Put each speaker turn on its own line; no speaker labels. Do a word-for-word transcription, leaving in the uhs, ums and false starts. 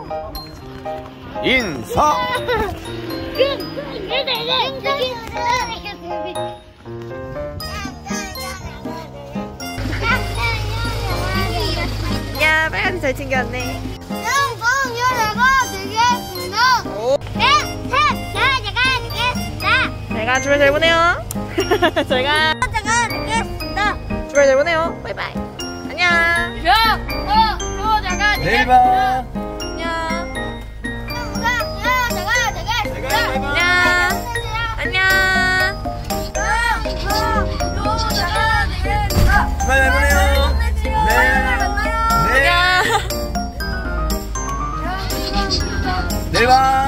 인사.
야, 빨간색 잘 챙겨왔네. 제가 주말 잘 보내요. 제가 주말 잘 보내요. 바이바이. 안녕.
야, 어, 어, 잠깐.
내일 봐.
안녕.
안녕.
안녕.
주말 잘 보내요. 네. 네. 내일 봐.